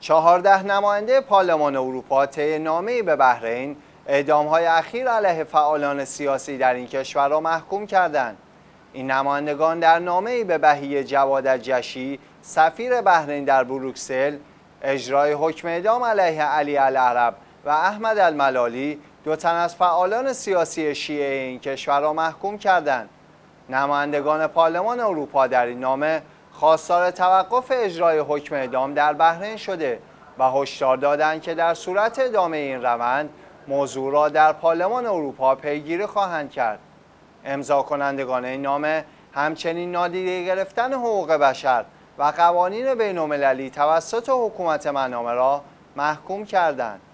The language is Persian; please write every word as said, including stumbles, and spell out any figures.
چهارده نماینده پارلمان اروپا طی نامه‌ای به بحرین اعدام‌های اخیر علیه فعالان سیاسی در این کشور را محکوم کردند. این نمایندگان در نامه‌ای به بهیه جواد الجشی، سفیر بحرین در بروکسل، اجرای حکم اعدام علیه علی العرب و احمد الملالی، دو تن از فعالان سیاسی شیعه این کشور را محکوم کردند. نمایندگان پارلمان اروپا در این نامه خواستار توقف اجرای حکم اعدام در بحرین شده و هشدار دادند که در صورت ادامه این روند موضوع را در پارلمان اروپا پیگیری خواهند کرد. امضا کنندگان این نامه همچنین نادیده گرفتن حقوق بشر و قوانین بین‌المللی توسط حکومت منامه را محکوم کردند.